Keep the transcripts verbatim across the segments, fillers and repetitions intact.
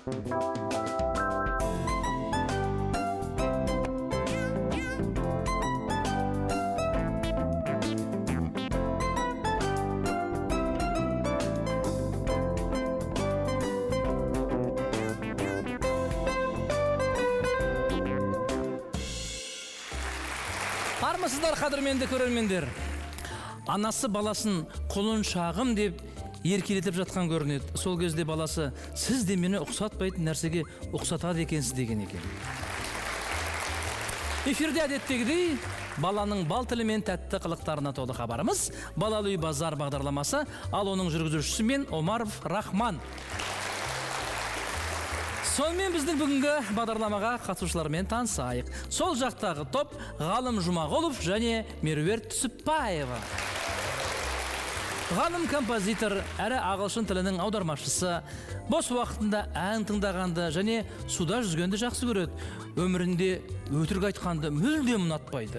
Армысыздар, қадірменді көрермендер. Анасы баласын құлын шағым деп еркелетіп жатқан көрінеді. Сол кезде баласы сіз де мені ұқсатпайтын нәрсеге ұқсатады екенсіз деген екен. Эфирде әдеттегідей баланың бал тілі мен тәтті қылықтарына толы хабарымыз. Балалы үй базар бағдарламасы, ал оның жүргізушісі мен Омаров Рахман. Сонымен біздің бүгінгі бағдарламаға қатысушылармен танысайық. Сол жақтағы топ Ғалым Жұмағұлов және Меруерт Түсіпбаева. Ғалым композитор, әрі ағылшын тілінің аудармашысы, бос уақытында ән тыңдағанды және суда жүзгенді жақсы көреді. Өмірінде өтірік айтқанды мүлдем ұнатпайды.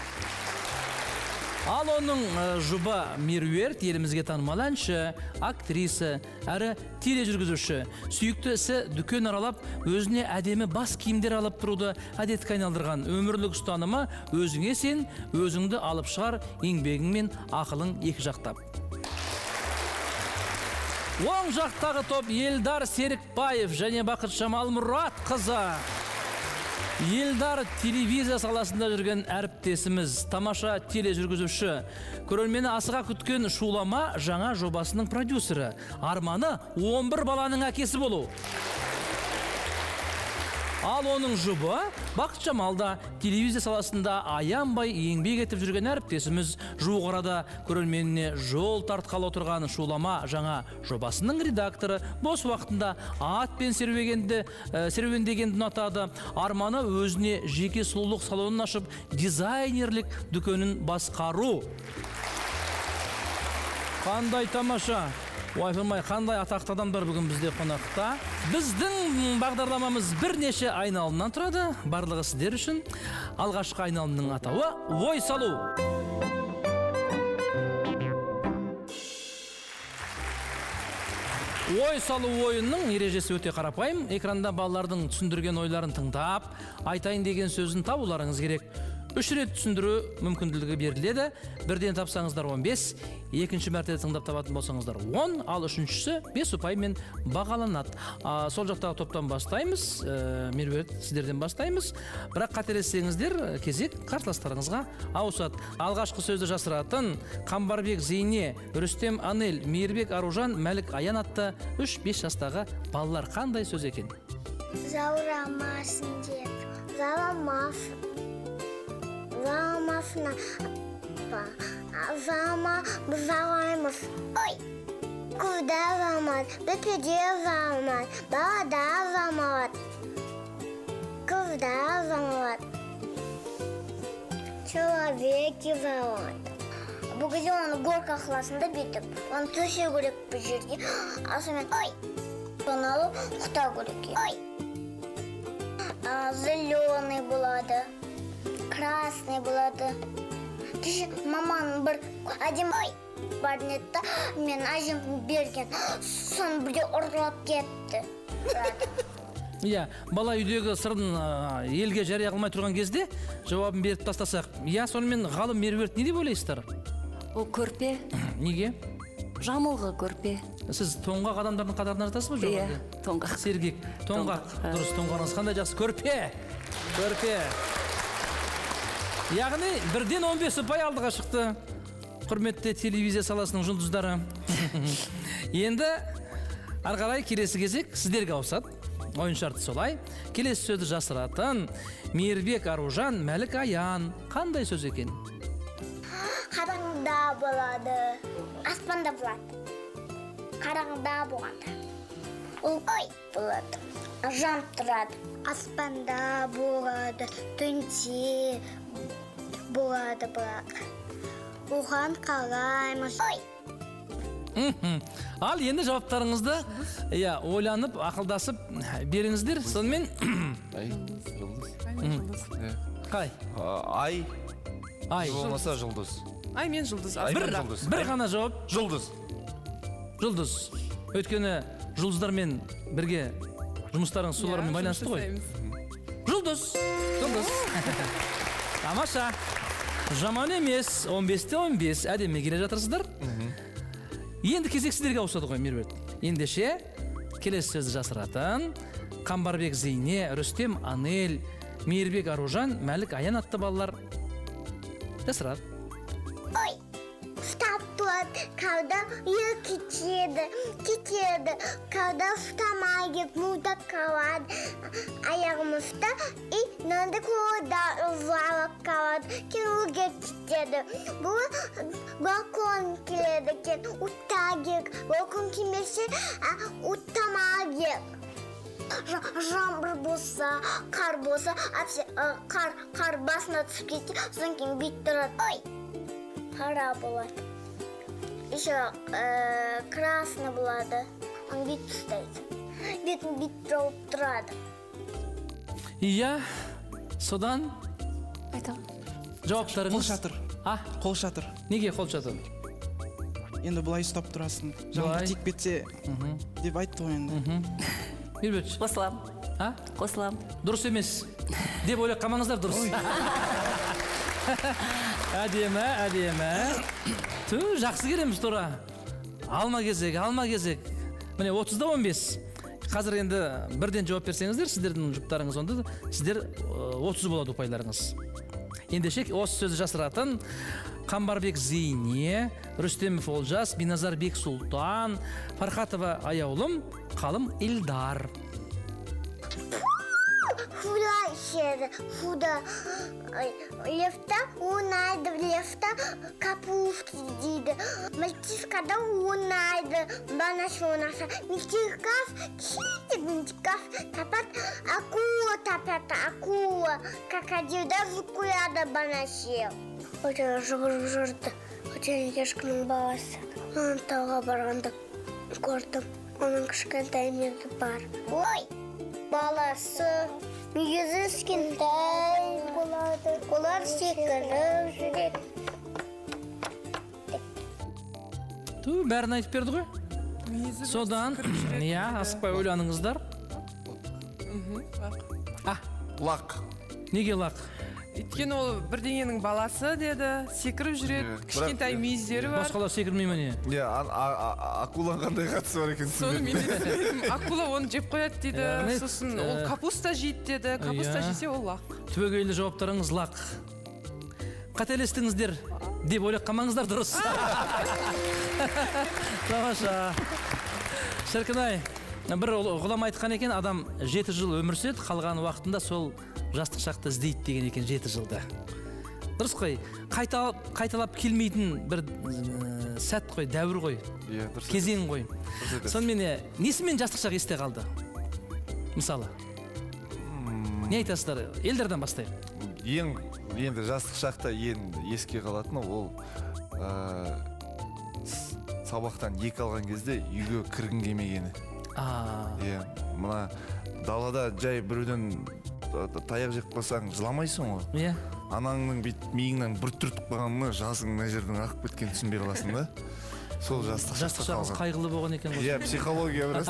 Ал оның жұба Меруерт елімізге танымал әнші, актриса, әрі тележүргізуші. Сүйікті ісі дүкен аралап, өзіне әдемі бас киімдер алып тұруды әдетке айналдырған. Өмірлік ұстанымы өзіңе сен, өзіңді алып шығар, еңбегің мен ақылың екі жақтап. Оң жақтағы топ Елдар Серікбаев және Бақыт Жамал Мұрат қызы. Елдар телевизия саласында жүрген әріптесіміз, тамаша тележүргізуші. Көрермені асыға күткен Шулама жаңа жобасының продюсері. Арманы он бір баланың әкесі болу. Ал оның жұбы Бақыт Жамалда телевизия саласында аянбай еңбек етіп жүрген әріптесіміз. Жуық арада көрерменіне жол тартқалы отырған Шулама жаңа жобасының редакторы. Бос уақытында атпен серуендегенді серуендегенді ұнатады. Арманы өзіне жеке сұлулық салонын ашып, дизайнерлік дүкенін басқару. Қандай тамаша! Уайфырмай, қандай атақты адамдар бүгін бізде қонақта. Біздің бағдарламамыз бірнеше айналымнан тұрады. Барлығы сіздер үшін. Алғашқы айналымның атауы ой салу. Ой салу ойынның ережесі өте қарапайым. Экранда балалардың түсіндірген ойларын тыңдап, айтайын деген сөзін табуларыңыз керек. Үш рет түсіндіру мүмкінділігі беріледі. Бірден тапсаңыздар он бес, екінші мәртебе тыңдап табатын болсаңыздар он, ал үшіншісі бес ұпаймен бағаланады. Сол жақтағы топтан бастаймыз, Меруерт сіздерден бастаймыз. Бірақ қателессеңіздер, кезек қарсыластарыңызға ауысады. Алғашқы сөзді жасыратын Қамбарбек Зейне, Рүстем Анел, Мейірбек Аружан, Мәлік Аян атты үш бес жастағы балалар қандай сөз екен? Заурамасын деп, заурамасын. Заурамасына заума зауаймыз. Ой! Куда зауламад, бепеде зауламад, балада зауламад, куда зауламад, человеки зауламад. Бүгінде оны горка қаласында бетіп, оны төсе көрек бір жерге, асымен, ой! Оны алып, құта көрек. Ой! Зеленый болады. Красный болады. Кеше маманың бір әдем ой барын етті, мен әжем берген, соны бірде ұрылап кетті. Иә, бала үйдегі сырын елге жария қылмай тұрған кезде жауабын беріп тастасақ. Иә, сонымен Ғалым Меруерт не деп ойлайсыздар? Ол көрпе. Неге? Жамылғы көрпе. Сіз тоңғақ адамдардың қатарына жатасыз ба? Иә, тоңғақ. Сергек, тоңғақ. Дұрыс, тоңғағыңыз қандай жақсы? Көрпе. Көрпе. Яғни бірден он бес ұпай алдыға шықты. Құрметті телевизия саласының жұлдыздары. Енді арғарай келесі кезек сіздерге ауысады. Ойын шарты солай. Келесі сөзді жасыратын Мейірбек Аружан, Мәлік Аян қандай сөз екен? Қараңғыда болады, аспанда болады. Қараңғыда болады. Ол ой болады. Жан тұрады. Аспанда болады, түнде болады бірақ. Оған қалаймыз. Ой! Ал енді жауаптарыңызды ойланып, ақылдасып беріңіздер. Сонымен... Қай? Ай. Ай. Болмаса жұлдыз. Ай мен жұлдыз. Бір ғана жауап. Жұлдыз. Жұлдыз. Өйткені жұлдыздармен бірге жұмыстарыңыз солармен байланысты ғой. Жұлдыз, жұлдыз. Тамаша. Жаман емес, он бесте он бес әдемі келе жатырсыздар. Енді кезек сіздерге ауысады ғой, Меруерт. Ендеше келесі сөзді жасыратын Қамбарбек Зейне, Рүстем Анель, Мейірбек Аружан, Мәлік Аян атты балалар жасырады. Ой, ұстап тұрады, когда ел кетеді, кетеді, когда ұстамай кеп, мұздап қалады, аяғымызда, и нанды көда ұзалып қалады, кен үлге кетеді. Бұл балкон келеді, кен ұтта кек, балкон келмесе, ұттамай кек. Жаңбыр болса, қар болса, қар басына түсіп кетсе, содан кейін бет тұрады. Ой, қара болады. Еще красный болады, он бет ұстайды. Бетін бет жауып тұрады. Иә, содан Айтам. жауаптарыңыз. Қол шатыр. А? Қол шатыр. Неге қол шатыр? Енді бұлай ұстап тұрасың. Жаңбыр тиіп кетсе деп айтты ғой енді. Меруерт. Қосылам. А? Қосылам. Дұрыс емес. Деп ойлап қалмаңыздар, дұрыс. Әдемі, әдемі. Ту, жақсы кереміз тұра. Алма кезек, алма кезек. Міне, отызда он бес. Қазір енді бірден жауап берсеңіздер, сіздердің жұптарыңыз онда, сіздер отыз болады ұпайларыңыз. Ендеше осы сөзі жасыратын Қамбарбек Зейне, Рүстемов Олжас, Биназарбек Султан, Фархатова Аяулым, Қалым Илдар. Фуда ішеді, фуда. Лефта ойнайды, лефта капуста дейді. Мальчишкада ойнайды, банаш ойнаса. Мальчишкав, чистит мальчишкав, тапат акула тапат, акула. Крокодилда зукуяда банашел. Өте жүгіріп жүрді, өте ешкінің баласы. Оның тауға барғанды көрдім, оның кішкентай мезі бар. Ой, баласы мүйізі кішкентай болады, олар секіріп жүреді. Ту, бәрін айтып берді ғой. Содан, иә, асықпай ойланыңыздар. А, Лақ. неге лақ? Өйткені ол бірдеңенің баласы деді, секіріп жүреді, кішкентай мүйіздері бар. Басқалар секірмей ме не? Не, акуланың қандай қатысы бар екен Соны мен дейтім, акула оны жеп қояды дейді, сосын ол капуста жейді деді, капуста жесе ол лақ. Түбегейлі жауаптарыңыз лақ. Қателестіңіздер деп ойлап қалмаңыздар, дұрыс. Тамаша. Шіркін-ай, бір ғұлама айтқан екен, адам жеті жыл өмір сүреді, қалған уақытында сол жастық шақты іздейді деген екен, жеті жылда. Дұрыс қой, қайталап келмейтін бір сәт қой, дәуір қой, кезең қой. Сонымен несімен жастық шақ есте қалды? Мысалы, не айтасыздар? Елдерден бастайық. Ең, енді жастық шақта ең еске қалатыны ол сабақтан екі алған кезде үйге кіргін келмегені. Мына далада жай біреуден таяқ жеп қалсаң жыламайсың ғой. Иә. Анаңның миыңнан бір түртіп қалғанына жазың мына жердің ағып кеткенін түсінбей қаласың да. Сол жастық шағыңыз қайғылы болған екен ғой. Иә, психология біраз.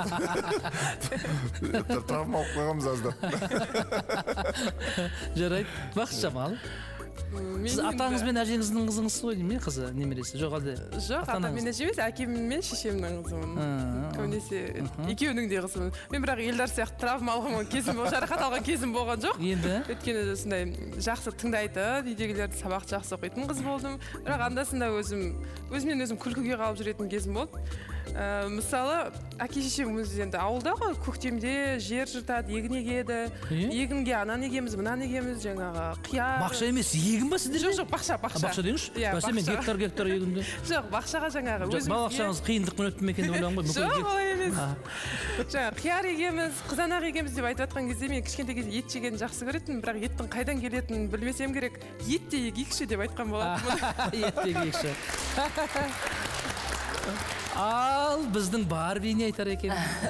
Травма алып қойғанбыз аздап. Жарайды. Бақыт Жамал. Сіз атаңыз бен әжеңіздің қызыңыз ғой деймін, қызы, немересі? Жоқ, әлде? Жоқ, атам мен әже емес, әкем мен шешемнің қызымын. Көбінесе екеуінің де қызымын. Мен бірақ Елдар сияқты травма алған кезім, жарақат алған кезім болған жоқ. Енді? Өйткені сондай жақсы тыңдайды, үйдегілерді сабақ жақсы оқитын қыз болдым. Бірақ андасында өзім, өзімнен өзім күлкіге қалып жүретін кезім болды. Мысалы, әке шешем өзі енді ауылда ғой, көктемде жер жыртады, егін егеді. Егінге анан егеміз, мынан егеміз, жаңағы қияр. Бақша емес, егін ба сіздер? Жоқ, жоқ, бақша, бақша. Бақша деңізші? Бәсе мен гектар гектар егінді. Жоқ, бақшаға жаңағы өзімізге. Балақшаңыз қиындықпен өтті ме екен деп ойлағанмын ғой. Жоқ, олай емес. Жаңағы қияр егеміз, қызанақ егеміз деп айтып жатқан кезде мен кішкентай кезде ет жегенді жақсы көретінмін, бірақ еттің қайдан келетінін білмесем керек. Ет те егейікші деп айтқан болатынмын. Ет те егейікші. Ал біздің Барби не айтар екен?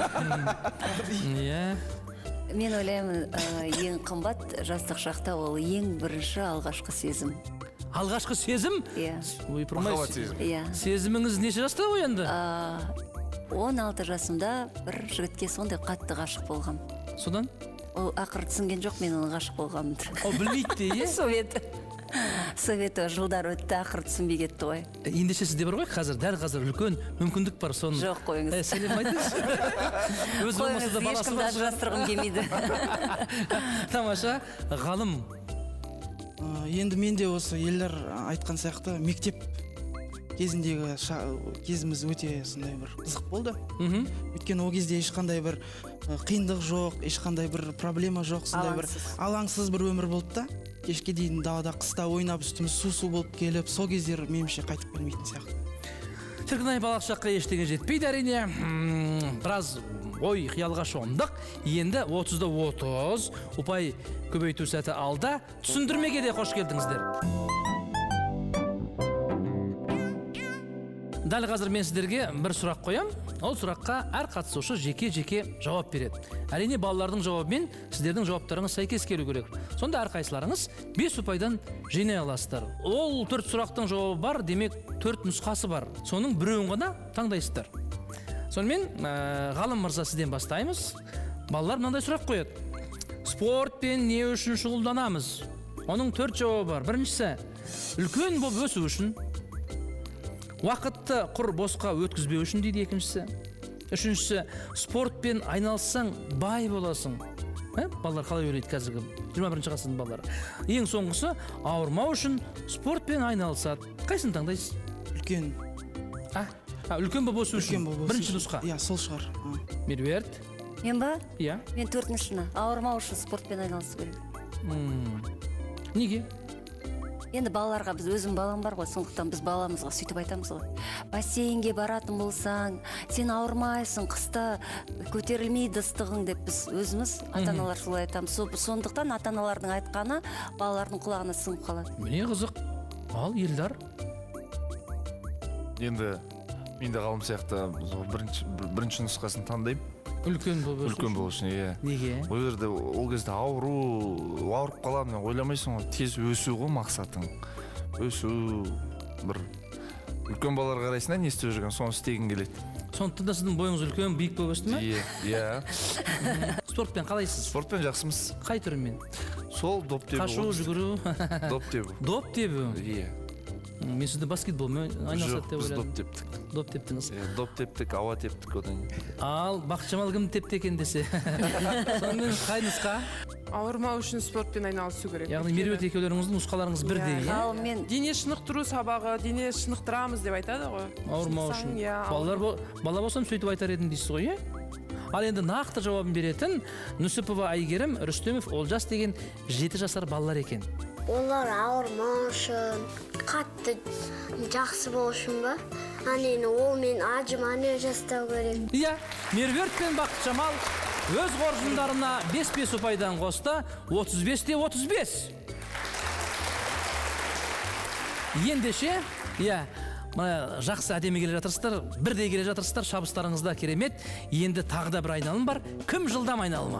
Мен ойлаймын, ең қымбат жастық шақта ол ең бірінші алғашқы сезім. Алғашқы сезім? Иә. Махаббат сезім. Сезіміңіз неше жаста оянды? он алты жасымда бір жігітке сондай қатты ғашық болғам. содан Ол ақыры түсінген жоқ, мен оның ғашық болғанымды. О, білмейді де, е? Совет. Совет жылдар өтті, ақыры түсінбей кетті ғой. Ендеше сізде бар ғой, қазір, дәл қазір үлкен мүмкіндік бар, соны. Жоқ, қойыңыз. Ә, сәлем айтыңыз. Өз болмаса да баласы бар. Ешкімді ажырастырғым келмейді. Тамаша, ғалым. Енді мен де осы елдер айтқан сияқты мектеп кезіндегі кезіміз өте сондай бір қызық болды. Өйткені ол кезде ешқандай бір қиындық жоқ, ешқандай бір проблема жоқ, сондай бір алаңсыз бір өмір болды да. Кешке дейін далада қыста ойнап үстіміз су-су болып келіп, сол кездер меніңше қайтып келмейтін сияқты. Шіркін-ай, балалық шаққа ештеңе жетпейді әрине. Біраз ой қиялға шомдық. Енді отызда отыз ұпай көбейту сәті алда. Түсіндірмеге де қош келдіңіздер. Дәл қазір мен сіздерге бір сұрақ қоям. Ол сұраққа әр қатысушы жеке-жеке жауап береді. Әрине балалардың жауабымен сіздердің жауаптарыңыз сәйкес келу керек. Сонда әр қайсыларыңыз бес ұпайдан жинай аласыздар. Ол төрт сұрақтың жауабы бар, демек төрт нұсқасы бар. Соның біреуін ғана таңдайсыздар. Сонымен ғалым мырза, сізден бастаймыз. Балалар мынандай сұрақ қояды. Спортпен не үшін шұғылданамыз? Оның төрт жауабы бар. Біріншісі, үлкен болып өсу үшін. Уақытты құр босқа өткізбеу үшін дейді екіншісі. Үшіншісі, спортпен айналыссаң бай боласың. Балалар қалай ойлайды қазіргі жиырма бірінші ғасырдың балалары. Ең соңғысы, ауырмау үшін спортпен айналысады. Қайсысын таңдайсыз? Үлкен. А, үлкен болып өсу үшін. Бірінші нұсқа. Иә, сол шығар. Меруерт. Мен ба? Иә. Мен төртіншіні. Ауырмау үшін спортпен айналысу керек. Неге? Енді балаларға, біз өзім балам бар ғой, сондықтан біз баламызға сөйтіп айтамыз ғой. Бассейнге баратын болсаң, сен ауырмайсың, қыста көтерілмейді ыстығың деп біз өзіміз ата-аналар солай айтамыз. Сондықтан ата-аналардың айтқаны балалардың құлағына сіңіп қалады. Міне қызық. Ал Елдар. Енді мен де ғалым сияқты бірінші нұсқасын таңдаймын. Үлкен болып өсу. Үлкен болып үшін, иә. Неге? Ол жерде ол кезде ауру, ауырып қаламын, ойламайсың ғой, тез өсу ғой мақсатың. Өсу, бір үлкен балалар қарайсың да, не істеп жүрген, соны істегің келеді. Сондықтан да сіздің бойыңыз үлкен, биік болып өсті ме? Иә. Спортпен қалайсыз? Спортпен жақсымыз. Қай түрімен? Сол доп тебу. Қашу, жүгіру. Доп тебу. Доп тебу. Иә. Мен сізді баскетболмен айналысады деп ойладым. Доп тептік. Доп тептіңіз. Доп тептік, ауа тептік одан. Ал Бақытжамал кім тепті екен десе. Сонымен қай нұсқа? Ауырмау үшін спортпен айналысу керек. Яғни Меруерт екеулеріңіздің нұсқаларыңыз бірдей, иә? Ал мен дене шынықтыру сабағы, дене шынықтырамыз деп айтады ғой. Ауырмау үшін. Балалар бала болсам сөйтіп айтар едім дейсіз ғой, иә? Ал енді нақты жауабын беретін Нүсіпова Айгерім, Рүстемов Олжас деген жеті жасар балалар екен. Олар ауырмау үшін, қатты жақсы болу үшін ба? Анені ол мен ажым ане жастау керек. Иә, Меруерт пен Бақытжамал өз қоржындарына бес-бес ұпайдан қосты, отыз бесте отыз бес. Ендеше, иә, жақсы әдемі келе жатырсыздар, бірдей келе жатырсыздар, шабыстарыңызда керемет. Енді тағы да бір айналым бар. Кім жылдам айналыма?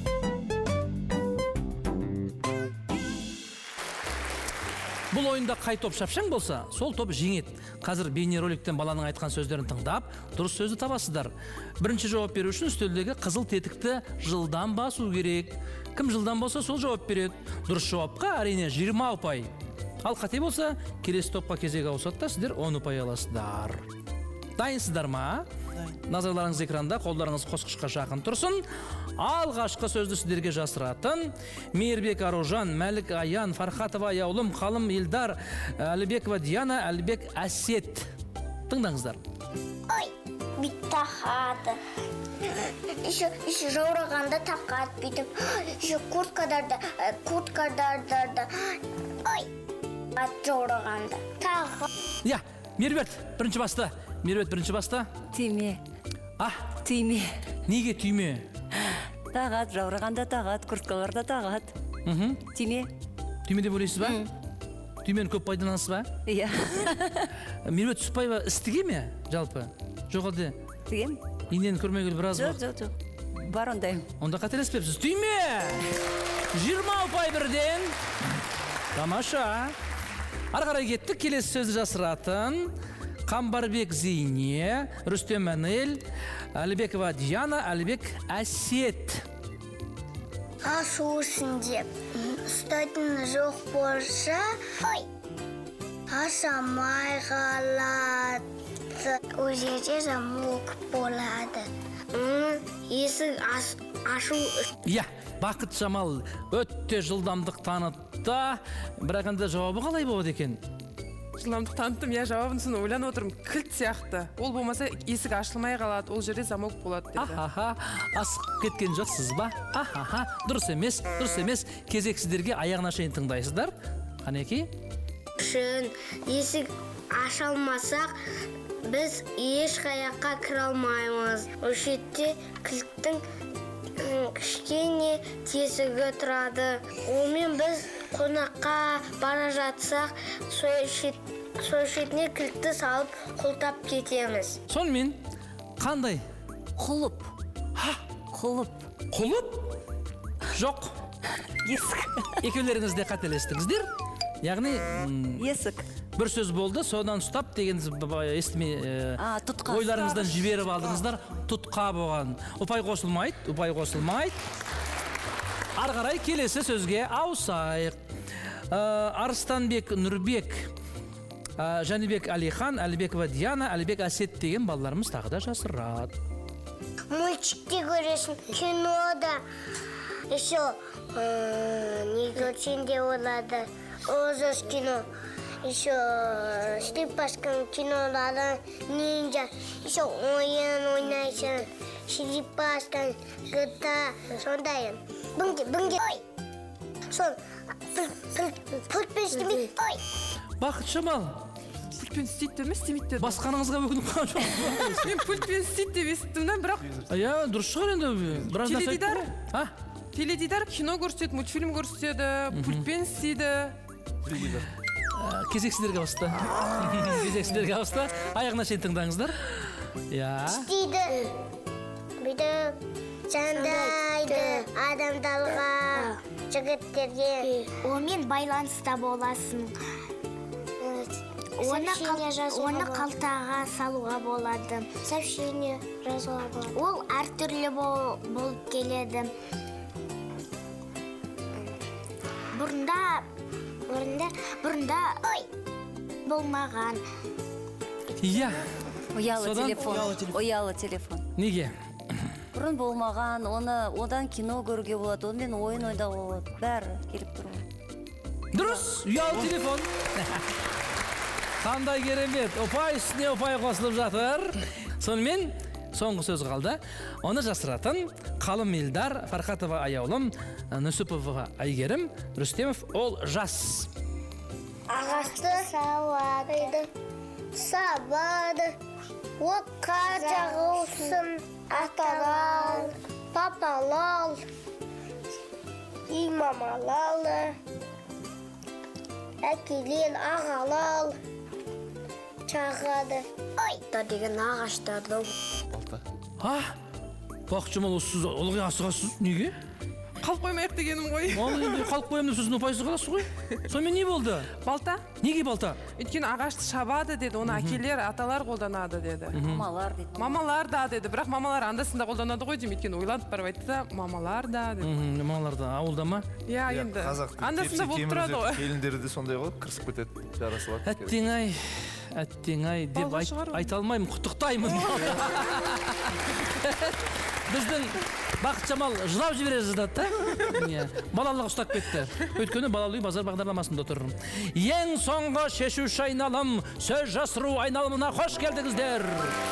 Бұл ойында қай топ шапшаң болса, сол топ жеңеді. Қазір бейнероликтен баланың айтқан сөздерін тыңдап, дұрыс сөзді табасыздар. Бірінші жауап беру үшін үстелдегі қызыл тетікті жылдам басу керек. Кім жылдам болса, сол жауап береді. Дұрыс жауапқа әрине жиырма ұпай. Ал қате болса, келесі топқа кезек ауысады да, сіздер он ұпай аласыздар. Дайынсыздар ма? Назарларыңыз экранда, қолдарыңыз қосқышқа жақын тұрсын. Алғашқы сөзді сіздерге жасыратын Мейірбек Аружан, Мәлік Аян, Фархатова Яулым, Қалым Елдар, Әлібекова Диана, Әлібек Әсет. Тыңдаңыздар. Ой, бит тақады. Еще жаурағанда тақады бүйтіп. Еще курткадарда, курткадарда. Ой, ат жаурағанда. Тағы. Я, Меруерт, бірінші басты. Меруерт, бірінші басты. Түйме. А? Түйме. Неге түйме? Тағат, жаурағанда тағат, курткаларда тағат. Түйме. Түйме деп ойлайсыз ба? Түймені көп пайдаланасыз ба? Иә. Меруерт Түсіпбаева істіге ме, жалпы? Жоқ әлде? Істігем. Инен көрмегелі біраз жоқ, жоқ, жоқ. Бар ондайым. Онда қателеспепсіз. Түйме! жиырма ұпай бірден. Тамаша. Ары қарай кеттік, келесі сөзді жасыратын Қамбарбек Зейне, Рүстем Әнел, Әлібекова Диана, Әлібек Әсет. ашу үшін деп ұстайтын жоқ болса, ой, ашамай қалады. Ол жерде замок болады. Есік ашу. Иә, Бақыт Жамал өтте жылдамдық танытты, бірақ енді жауабы қалай болады екен? Жылдамдық таныттым, я жауабын соны ойланып отырмын, кілт сияқты. Ол болмаса есік ашылмай қалады, ол жерде замок болады деді. Ахаха, асықып кеткен жоқсыз ба? Ахаха, дұрыс емес, дұрыс емес. Кезек сіздерге аяғына шейін тыңдайсыздар. Қанеки? Үшін есік аша алмасақ, біз еш қаяққа кіре алмаймыз. Ол жерде кілттің кішкене тесігі тұрады. Онымен біз қонаққа бара жатсақ, сол шетіне кілтті салып құлтап кетеміз. Сонымен қандай? Құлып. Құлып. Құлып? Жоқ. Есік. Екеулеріңіз де қателестіңіздер. Яғни Есік. бір сөз болды, содан ұстап деген естімей тұтқа. ойларыңыздан жіберіп алдыңыздар. Тұтқа болған. Ұпай қосылмайды, ұпай қосылмайды. Ары қарай келесі сөзге ауысайық. Арыстанбек Нұрбек, Жәнібек Алихан, Әлібекова Диана, Әлібек Әсет деген балаларымыз тағы да жасырады. Мультикте көресің, кинода. Еще не көрсең де болады. Озос кино. Еще Шрипашкан кинолары, нинджа. Еще ойын ойнайсың. Шрипашкан, гта, сондайын. Бұнге, бұнге, ой. Сон, пұлтпен істемей, ой. Бақыт Жамал, Пультпен істейді емес, істемейді деді. басқаныңызға өкініп қалған жоқ. Мен пультпен істейді деп естідім да, бірақ Иә, дұрыс шығар енді. Біраз нәрсе айтты Теледидар? ғой. А? теледидар кино көрсетеді, мультфильм көрсетеді, пультпен істейді. Кезек сіздерге ауысты. Кезек сіздерге ауысты. Аяғына шейін тыңдаңыздар. Иә. Істейді. Бүйтіп жандайды адамдарға, жігіттерге. Онымен байланыста боласың. Оны қалтаға салуға болады. Сообщение жазуға болады. Ол әртүрлі болып келеді. Бұрында, бұрында, бұрында, ой, болмаған. Иә. Ұялы Содан- телефон. Ұялы телефон. Неге? Бұрын болмаған, оны одан кино көруге болады, онымен ойын ойнауға болады. Бәрі келіп тұр. Дұрыс, ұялы телефон. Қандай керемет. Ұпай үстіне ұпай қосылып жатыр. Сонымен соңғы сөз қалды. Оны жасыратын Қалым Илдар, Фархатова Аяулым, Нүсіпова Айгерім, Рүстемов ол жас. Ағашты сауады, сабады, отқа жағылсын, аталал, папалал, имамалалы, әкелел, ағалал, чағады. Ой, да деген ағаштарды. А? Бақыт Жамал, сіз ылғи асығасыз. Неге? Қалып қоймайық дегенім ғой. Ол енді қалып қоямын деп сіздің ұпайсыз қаласыз ғой. Сонымен не болды? Балта? Неге балта? Өйткені ағашты шабады деді, оны әкелер, аталар қолданады деді. Мамалар дейді. Мамалар да деді, бірақ мамалар андасында қолданады ғой деймін, өйткені ойланып барып айтты да, мамалар да деді. Мамаларда ауылда ма? Иә, енді. Андасында болып тұрады ғой. Келіндері де сондай ғой, кірісіп кетеді, жарасылады. Әттең ай, әттең ай деп Балға шығар ғой. айта алмаймын, құттықтаймын. Біздің Бақыт Жамал жылап жібере жаздады да. Балалық ұстап кетті. Өйткені балалы үй базар бағдарламасында тұр. Ең соңғы шешуші айналым, сөз жасыру айналымына қош келдіңіздер.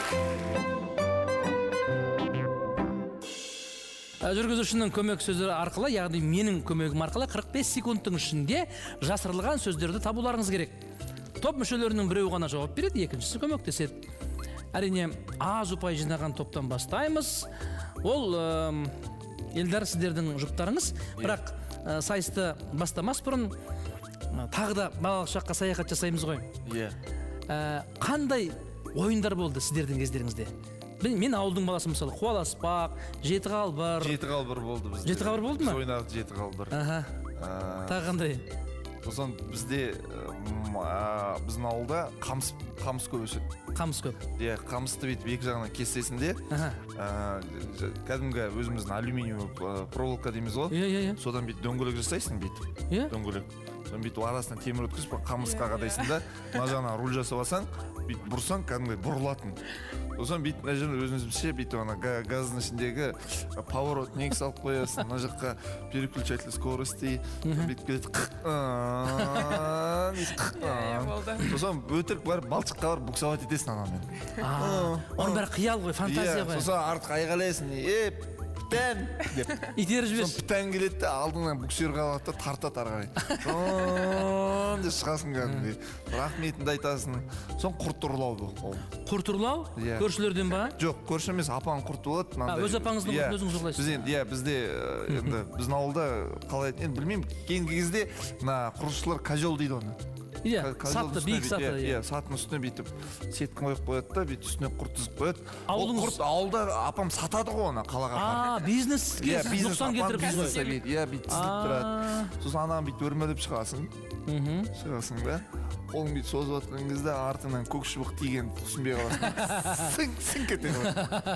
Жүргізушінің көмек сөздері арқылы, яғни менің көмегім арқылы қырық бес секундтың ішінде жасырылған сөздерді табуларыңыз керек. Топ мүшелерінің біреуі ғана жауап береді, екіншісі көмектеседі. Әрине, аз ұпай жинаған топтан бастаймыз. Ол елдар сіздердің жұптарыңыз, бірақ сайысты бастамас бұрын тағы да балалық шаққа саяхат жасаймыз ғой. Иә. Қандай ойындар болды сіздердің кездеріңізде? Мен ауылдың баласы, мысалы, қуаласпақ, жеті қалбыр. Жеті қалбыр болды бізде. Жеті қалбыр болды ма? Біз ойнадық жеті қалбыр. Тағы қандай? Сосын бізде біздің ауылда қамыс көп өседі. қамыс көп. Иә, қамысты бүйтіп екі жағынан кестесін де, кәдімгі өзіміздің алюминиевый проволока дейміз ғой. Иә, иә, иә. Содан бүйтіп дөңгелек жасайсың бүйтіп. Иә? Дөңгелек. Содан бүйтіп арасынан темір өткізіп қамысқа қадайсың да, мына жағынан руль жасап алсаң, бүйтіп бұрсаң кәдімгі бұрылатын. Сосын бүйтіп мына жерде өзімізше бүйтіп ана газдың ішіндегі поворот негіз салып қоясың, мына жаққа переключатель скорости бүйтіп келеді. Сосын өтірік барып балшыққа барып буксовать етесің анамен. Оның бәрі қиял ғой, фантазия ғой. Сосын артық айғайлайсың, е пітән деп. Итеріп жіберші. Сосын пітән келеді де алдыңнан буксерға алады да тартады ары қарай. Деп шығасың кәдімгідей. Рахметіңді айтасың. Сосын құрт ұрлау бұл. Құрт ұрлау? Көршілерден ба? Жоқ, көрші емес, апаң құрт болады. Өз апаңыздың құртын өзіңіз ұрлайсыз? Иә, бізде енді біздің ауылда қалай енді білмеймін, кейінгі кезде мына құрылысшылар козел дейді оны. Иә, сатты, биік сатты. Иә, саттың үстіне бүйтіп сеткін қойып қояды да, бүйтіп үстіне құрт тізіп қояды. Ол Ауылыңыз- құрт ауылда апам сатады ғой оны қалаға апарып. А, бизнеске Иә, бизнес нұқсан апам келтіріп бизнес жүрсіз ғой. жасайды. Иә, бүйтіп тізіліп тұрады. Сосын ананы бүйтіп өрмелеп шығасың. Шығасың да. Қолың бүйтіп созып жатқан кезде артынан көк шыбық тиген түсінбей қаласың. Сыңк сыңк ете қалады.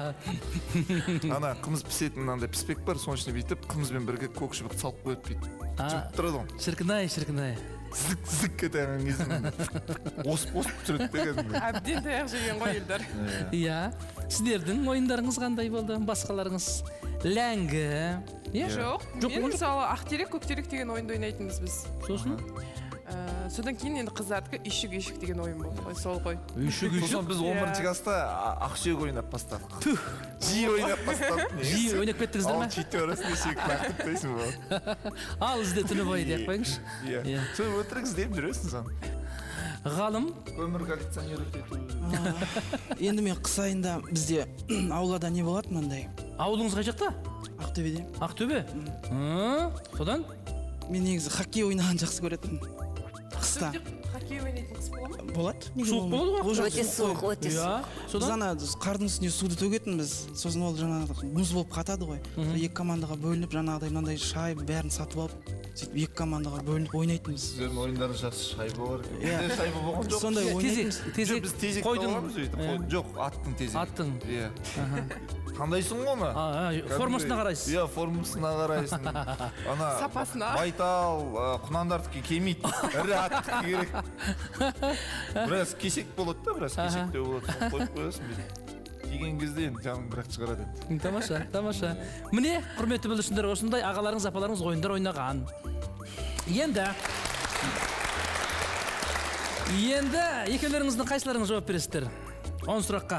Ана қымыз пісетін мынандай піспек бар, соның ішіне бүйтіп қымызбен бірге көк шыбықты салып қояды бүйтіп. Жібіп тұрады ғой. Шіркін-ай, шіркін-ай. Зік зік ете қалған кезде осып осып тұрады да кәдімгі. Әбден таяқ жеген ғой елдар. Иә. Сіздердің ойындарыңыз қандай болды? Басқаларыңыз? Ләңгі. Иә? Жоқ. Жоқ, Мен мысалы ақтерек, көктерек деген ойынды ойнайтынбыз біз. Сосын? Содан кейін енді қыздардікі үйшік үйшік деген ойын болды ғой, сол ғой. Үйшік үйшік. Сосын біз он бірінші класста ақсүйек ойнап бастадық. Жиі ойнап бастадық. Жиі ойнап кеттіңіздер ме? Ал читі арасында сүйек лақтып тайсың ғой. Ал ізде түні бойы деп қойыңызшы. Иә. Сен өтірік іздеп жүресің сан. Ғалым. Өмір кондиционер өтету. Енді мен қыс айында бізде аулада не болады мынандай? Ауылыңыз қай жақта? Ақтөбеде. Ақтөбе? Содан? Мен негізі хоккей ойнаған жақсы көретінмін. Қыста. Хоккей ойнайтын қыз бола ма? Болады. Суық болады ғой? Өте суық, өте суық. Біз Содан? ана қардың үстіне суды төгетінбіз. Сосын ол жаңағы мұз болып қатады ғой. Екі командаға бөлініп жаңағыдай мынандай шайба бәрін сатып алып, сөйтіп екі командаға бөлініп ойнайтынбыз. Сіздердің ойындарыңыз жақсы шайба бар екен. Иә. Бізде шайба болған жоқ. Сондай ойнайтынбыз. Тезек, Біз тезек қойдың. табамыз өйтіп. Жоқ, аттың тезек. Аттың. Иә. Қандайсың ғой оны? Формасына қарайсыз. Иә, формасына қарайсың. Ана Сапасына. Байтал, құнандардікі келмейді. Ірі аттікі керек. Біраз кесек болады да, біраз кесектеу болады. Соны қойып қоясың бүйтіп. Киген кезде енді жаның бірақ шығарады енді. Тамаша, тамаша. Міне, құрметті бүлдіршіндер, осындай ағаларыңыз, апаларыңыз ойындар ойнаған. Енді Енді екеулеріңіздің қайсыларыңыз жауап бересіздер? он сұраққа.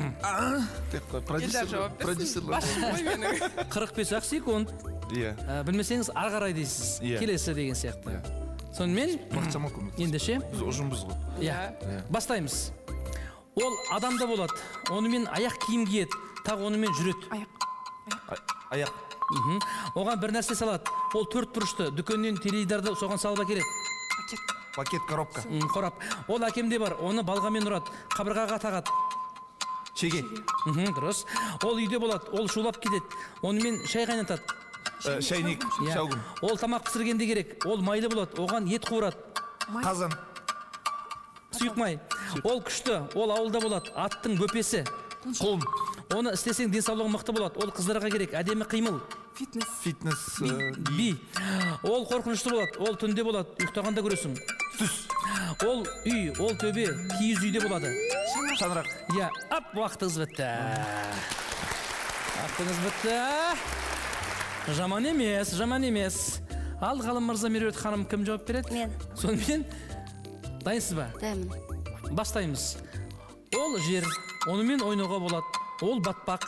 Елдар жауап берсін. Басым ғой менің. қырық бес ақ секунд. Иә. Білмесеңіз ары қарай дейсіз. Иә. Келесі деген сияқты. Сонымен Мақтама көмек. ендеше Біз ұжымбыз ғой. Иә. Бастаймыз. Ол адамда болады. Онымен аяқ киім киеді, тағы онымен жүреді. Аяқ. Аяқ. Оған бір нәрсе салады. Ол төрт бұрышты дүкеннен теледидарды соған салып әкеледі. Пакет. Пакет, коробка. М, Қорап. Ол әкемде бар. Оны балғамен ұрады. Қабырғаға тағады. Шеге. Мхм, дұрыс. Ол үйде болады. Ол шулап кетеді. Онымен шай қайнатады. Э, Шайник. Иә. Шаугун. Ол тамақ пісіргенде керек. Ол майлы болады. Оған ет қуырады. Қазан. Сұйық май. Ол күшті. Ол ауылда болады. Аттың бөпесі. Құлын. Оны істесең денсаулығың мықты болады. Ол қыздарға керек. Әдемі қимыл. Фитнес. Фитнес. Би. Ол қорқынышты болады. Ол түнде болады. Ұйықтағанда көресің. Түс. Ол үй, ол төбе, киіз үйде болады. Шаңырақ. Иә, ап, уақытыңыз бітті. Уақытыңыз бітті. Жаман емес, жаман емес. Ал Ғалым мырза, Меруерт ханым кім жауап береді? Мен. Сонымен дайынсыз ба? Дайынмын. Бастаймыз. Ол жер, онымен ойнауға болады. Ол батпақ,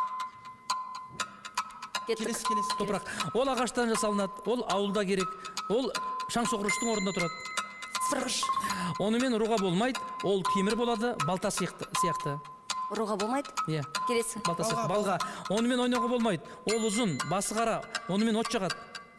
Кеттік. Келесі, келесі. топырақ. Ол ағаштан жасалынады. Ол ауылда керек. Ол шаңсоғырыштың орнында тұрады. Сырғыш. Онымен ұруға болмайды. Ол темір болады, балта сияқты. сияқты. Ұруға болмайды. Иә, Келесі. балта сияқты. Балға. Онымен ойнауға болмайды. Ол ұзын, басы қара. Онымен от жағады.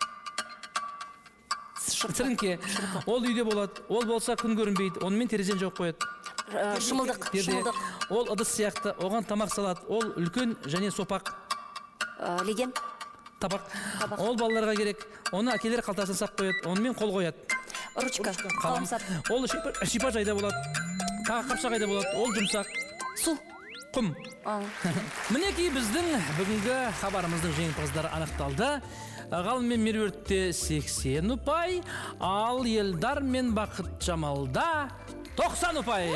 Сіріңке. Ол үйде болады. Ол болса күн көрінбейді. Онымен терезені жауып қояды. Э, Шымылдық. Перде. Шымылдық. Ол ыдыс сияқты. Оған тамақ салады. Ол үлкен және сопақ. Э, Леген. Табақ. Ол балаларға керек. Оны әкелер қалтасына сап қояды. Онымен қол қояды. ручка қаламсап. Ол шипажайда болады, тағы қапшағайда болады, ол жұмсақ. Су. Құм. Мінекей біздің бүгінгі хабарымыздың жеңімпаздары анықталды. Ғалым мен Меруертте сексен ұпай, ал Елдар мен Бақыт Жамалда тоқсан ұпай.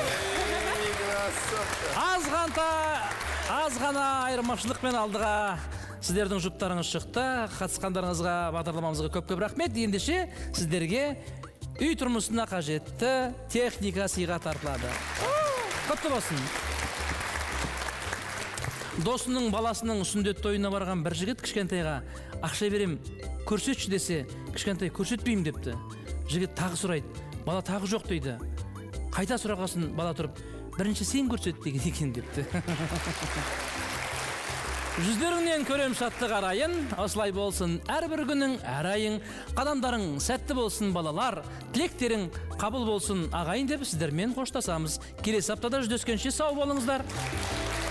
Аз ғанта, аз ғана айырмашылықпен алдыға сіздердің жұптарыңыз шықты. Қатысқандарыңызға, бағдарламамызға көп-көп рахмет. Ендеше сіздерге үй тұрмысына қажетті техника сыйға тартылады. Құтты болсын. Досының баласының сүндет тойына барған бір жігіт кішкентайға ақша берем, көрсетші десе, кішкентай көрсетпеймін депті. Жігіт тағы сұрайды, бала тағы жоқ дейді. Қайта сұрағасын бала тұрып, бірінші сен көрсет деген екен депті. Жүздеріңнен көрем шаттық арайын, осылай болсын әрбір күнің әрайың, қадамдарың сәтті болсын балалар, тілектерің қабыл болсын ағайын деп сіздермен қоштасамыз. Келесі аптада жүздескенше сау болыңыздар.